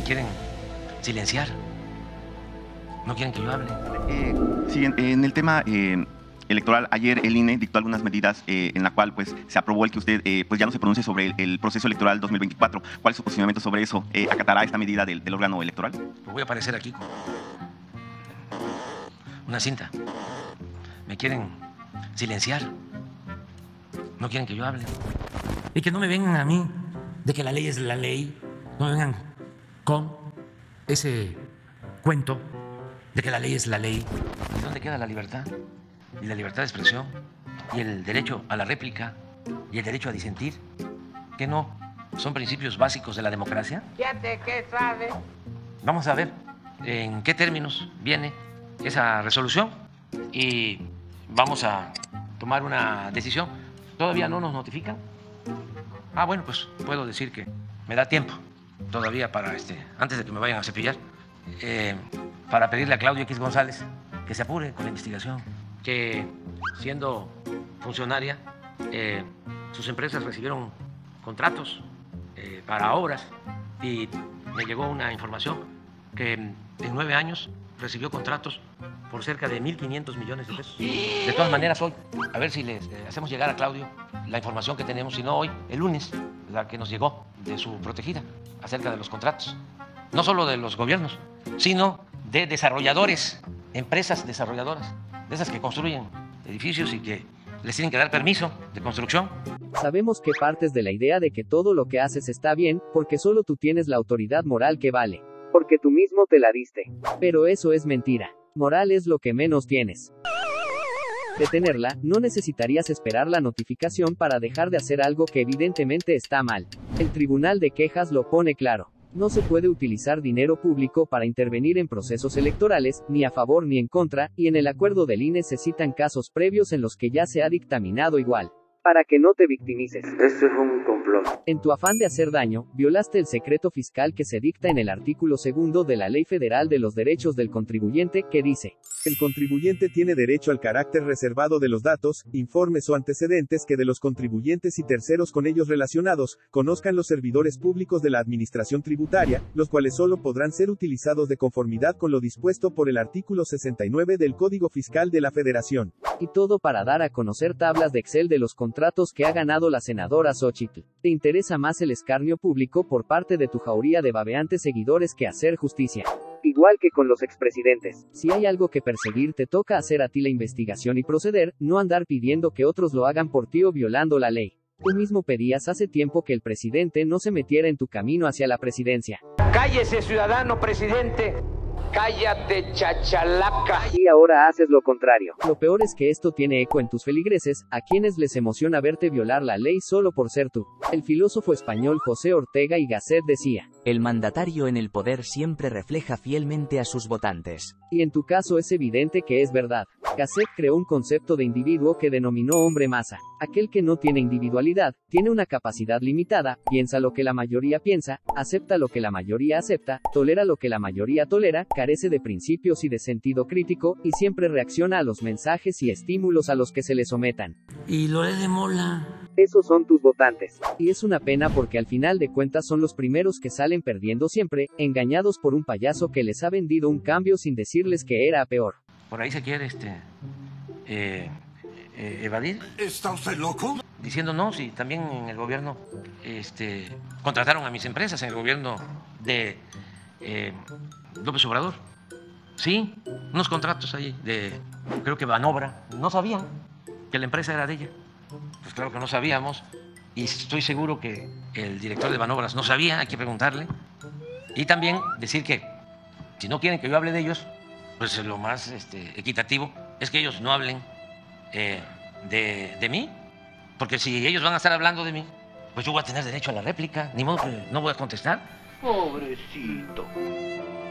quieren silenciar. No quieren que yo hable. Sí, en el tema electoral, ayer el INE dictó algunas medidas en la cual pues se aprobó el que usted pues ya no se pronuncie sobre el proceso electoral 2024. ¿Cuál es su posicionamiento sobre eso? ¿Acatará esta medida del órgano electoral? Voy a aparecer aquí con una cinta. Me quieren silenciar. No quieren que yo hable. Y que no me vengan a mí de que la ley es la ley. No me vengan con ese cuento de que la ley es la ley. ¿Y dónde queda la libertad? Y la libertad de expresión, y el derecho a la réplica, y el derecho a disentir, que no son principios básicos de la democracia. Fíjate que sabe. Vamos a ver en qué términos viene esa resolución y vamos a tomar una decisión. Todavía no nos notifican. Bueno, pues puedo decir que me da tiempo todavía para antes de que me vayan a cepillar, para pedirle a Claudio X González que se apure con la investigación, que siendo funcionaria sus empresas recibieron contratos para obras y me llegó una información que en 9 años recibió contratos por cerca de 1.500 millones de pesos. De todas maneras, hoy, a ver si les hacemos llegar a Claudio la información que tenemos, si no hoy, el lunes, la que nos llegó de su protegida acerca de los contratos. No solo de los gobiernos, sino de desarrolladores, empresas desarrolladoras, de esas que construyen edificios y que les tienen que dar permiso de construcción. Sabemos que partes de la idea de que todo lo que haces está bien, porque solo tú tienes la autoridad moral que vale. Porque tú mismo te la diste. Pero eso es mentira. Moral es lo que menos tienes. De tenerla, no necesitarías esperar la notificación para dejar de hacer algo que evidentemente está mal. El Tribunal de Quejas lo pone claro. No se puede utilizar dinero público para intervenir en procesos electorales, ni a favor ni en contra, y en el acuerdo del INE se citan casos previos en los que ya se ha dictaminado igual. Para que no te victimices. Esto es un complot. En tu afán de hacer daño, violaste el secreto fiscal que se dicta en el artículo 2 de la Ley Federal de los Derechos del Contribuyente, que dice: el contribuyente tiene derecho al carácter reservado de los datos, informes o antecedentes que de los contribuyentes y terceros con ellos relacionados, conozcan los servidores públicos de la Administración Tributaria, los cuales solo podrán ser utilizados de conformidad con lo dispuesto por el artículo 69 del Código Fiscal de la Federación. Y todo para dar a conocer tablas de Excel de los contratos que ha ganado la senadora Xóchitl. ¿Te interesa más el escarnio público por parte de tu jauría de babeantes seguidores que hacer justicia? Igual que con los expresidentes. Si hay algo que perseguir, te toca hacer a ti la investigación y proceder, no andar pidiendo que otros lo hagan por ti o violando la ley. Tú mismo pedías hace tiempo que el presidente no se metiera en tu camino hacia la presidencia. Cállese, ciudadano presidente. Cállate, chachalaca. Y ahora haces lo contrario. Lo peor es que esto tiene eco en tus feligreses, a quienes les emociona verte violar la ley solo por ser tú. El filósofo español José Ortega y Gasset decía: el mandatario en el poder siempre refleja fielmente a sus votantes. Y en tu caso es evidente que es verdad. Gasset creó un concepto de individuo que denominó hombre masa. Aquel que no tiene individualidad, tiene una capacidad limitada, piensa lo que la mayoría piensa, acepta lo que la mayoría acepta, tolera lo que la mayoría tolera, carece de principios y de sentido crítico, y siempre reacciona a los mensajes y estímulos a los que se le sometan. Y Loret de Mola. Esos son tus votantes. Y es una pena porque al final de cuentas son los primeros que salen perdiendo siempre, engañados por un payaso que les ha vendido un cambio sin decirles que era peor. Por ahí se quiere evadir. ¿Está usted loco? Diciendo no, si también en el gobierno contrataron a mis empresas, en el gobierno de López Obrador. Sí, unos contratos ahí de, creo que Banobra. No sabían que la empresa era de ella. Pues claro que no sabíamos. Y estoy seguro que el director de Banobras no sabía, hay que preguntarle. Y también decir que si no quieren que yo hable de ellos, pues lo más equitativo es que ellos no hablen de mí. Porque si ellos van a estar hablando de mí, pues yo voy a tener derecho a la réplica. Ni modo que no voy a contestar. Pobrecito.